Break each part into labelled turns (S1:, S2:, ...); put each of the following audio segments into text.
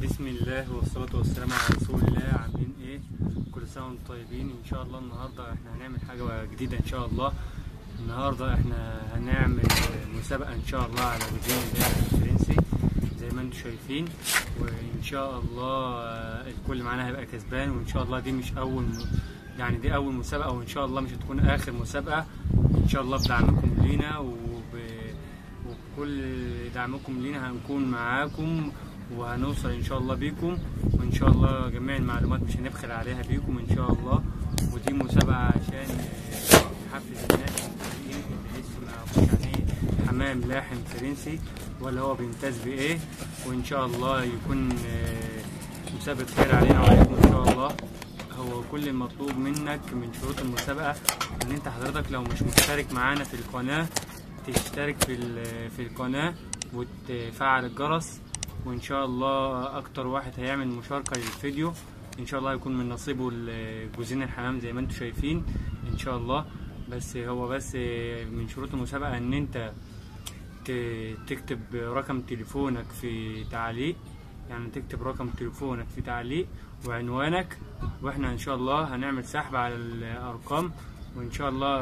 S1: بسم الله والصلاة والسلام على رسول الله. عاملين ايه؟ كل سنة وانتم طيبين. ان شاء الله النهاردة احنا هنعمل حاجة جديدة ان شاء الله. النهاردة احنا هنعمل مسابقة ان شاء الله على جزء اللعب الفرنسي زي ما انتم شايفين، وان شاء الله الكل معانا هيبقى كسبان. وان شاء الله دي مش دي اول مسابقة، وان شاء الله مش هتكون اخر مسابقة. ان شاء الله بدعمكم لينا وبكل دعمكم لينا هنكون معاكم وهنوصل ان شاء الله بيكم، وان شاء الله جميع المعلومات مش هنبخل عليها بيكم ان شاء الله. ودي مسابقة عشان نحفز الناس اللي لسه ما يعرفوش يعني ايه حمام لاحم فرنسي ولا هو بيمتاز بايه، وان شاء الله يكون مسابقة خير علينا وعليكم ان شاء الله. هو كل المطلوب منك من شروط المسابقة ان انت حضرتك لو مش مشترك معانا في القناة تشترك في القناة وتفعل الجرس، وان شاء الله اكتر واحد هيعمل مشاركة للفيديو ان شاء الله يكون من نصيبه جوزين الحمام زي ما انتم شايفين ان شاء الله. بس من شروط المسابقة ان انت تكتب رقم تليفونك في تعليق، يعني تكتب رقم تليفونك في تعليق وعنوانك، واحنا ان شاء الله هنعمل سحب على الارقام، وان شاء الله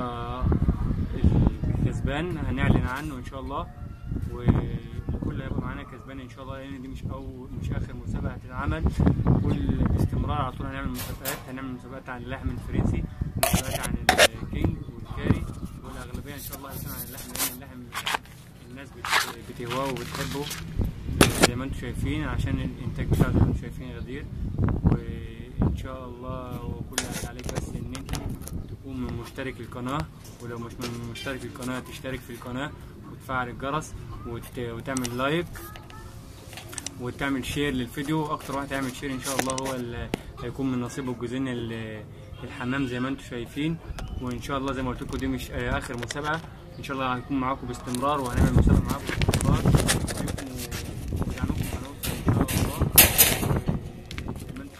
S1: الكسبان هنعلن عنه ان شاء الله، والكل هيبقى معانا كسبان ان شاء الله، لان دي مش اخر مسابقه هتتعمل. كل باستمرار على طول هنعمل مسابقات عن اللحم الفرنسي، مسابقات عن الكينج والكاري، والاغلبيه ان شاء الله هيكون عن اللحم، لان اللحم الناس بتهواه وبتحبه زي ما انتم شايفين، عشان الانتاج بتاعه زي ما انتم شايفين غدير. وان شاء الله وكل اللي عليك بس ان انت تكون من مشترك القناه، ولو مش من مشترك القناه تشترك في القناه وتفعل الجرس وتعمل لايك وتعمل شير للفيديو. اكتر واحد هيعمل شير ان شاء الله هو اللي هيكون من نصيبه جزء الحمام زي ما انتم شايفين. وان شاء الله زي ما قلت لكم دي مش اخر مسابقه، ان شاء الله هنكون معاكم باستمرار وهنعمل مسابقه معاكم باستمرار ودعمكم هنوصل ان شاء الله. زي ما انتم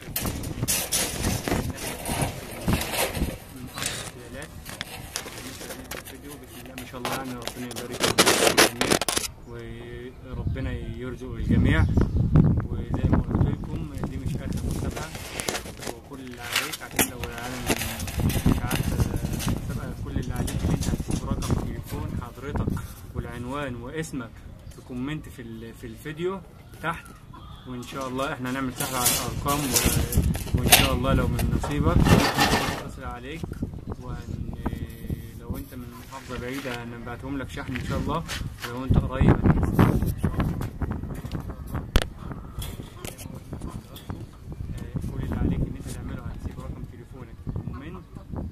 S1: شايفين الفيديو بسم الله ما شاء الله، يعني ربنا يبارك وربنا يرزق الجميع. وزي ما قلت لكم دي مش اخر مسابقه، وكل اللي عليك عشان لو العالم مش عارفه المسابقه، كل اللي عليك ان انت هتسيب رقم تليفون حضرتك والعنوان واسمك في كومنت في الفيديو تحت، وان شاء الله احنا هنعمل سحب على الارقام، وان شاء الله لو من نصيبك هنتصل عليك، لو انت من محافظه بعيده هنبعتهم لك شحن ان شاء الله، ولو انت قريب كل اللي عليك ان انت تعمله هتسيب رقم تليفونك في الكومنت.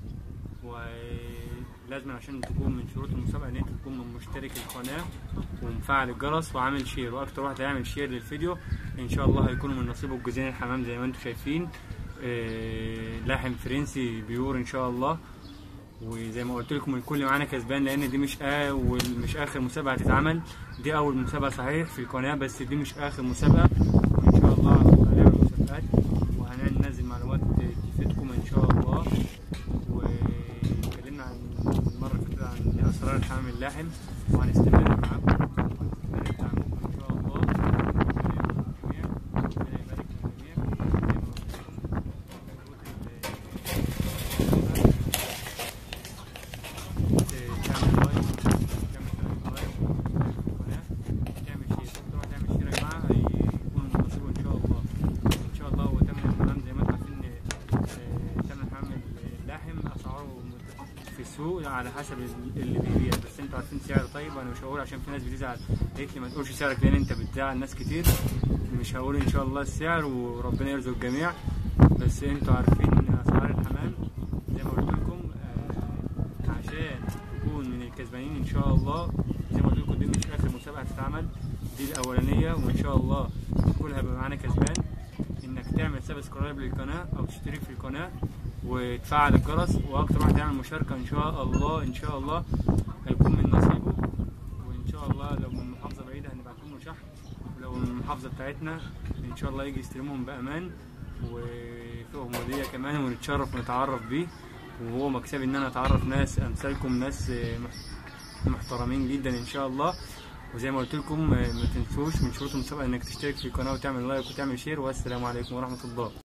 S1: ولازم عشان تكون من شروط المسابقه ان انت تكون من مشترك القناه ومفعل الجرس وعامل شير، واكتر واحد هيعمل شير للفيديو ان شاء الله هيكونوا من نصيبه جوزين الحمام زي ما انتم شايفين، لاحم فرنسي بيور ان شاء الله. وزي ما قلت لكم الكل معانا كسبان، لان دي مش اخر مسابقه هتتعمل، دي اول مسابقه صحيح في القناه، بس دي مش اخر مسابقه. وان شاء الله هنعمل مسابقات وهننزل معلومات تفيدكم ان شاء الله. واتكلمنا عن المره اللي فاتت عن اسرار الحمام اللاحم، وهنستمر معاكم وهنستمر دعمكم ان شاء الله. في السوق على حسب اللي بيبيع، بس انتوا عارفين سعر طيب، وانا مش هقول عشان في ناس بتزعل قالت لي ما تقولش سعرك لان انت بتزعل ناس كتير. مش هقول ان شاء الله السعر وربنا يرزق الجميع، بس انتوا عارفين اسعار الحمام زي ما قلت لكم. عشان تكون من الكسبانين ان شاء الله زي ما قلت لكم دي مش اخر مسابقه هتتعمل، دي الاولانيه، وان شاء الله الكل هيبقى معانا كسبان. انك تعمل سبسكرايب للقناه او تشترك في القناه وتفعل الجرس، واكتر واحد يعمل مشاركه ان شاء الله هيكون من نصيبه. وان شاء الله لو من محافظه بعيده هنبعت لهم شحن، ولو من المحافظه بتاعتنا ان شاء الله يجي يستلمهم بامان وفيهم هديه كمان، ونتشرف ونتعرف بيه. وهو مكسبي ان انا اتعرف ناس امثالكم، ناس محترمين جدا ان شاء الله. وزي ما قلت لكم ما تنسوش من شروط المسابقه انك تشترك في القناه وتعمل لايك وتعمل شير، والسلام عليكم ورحمه الله.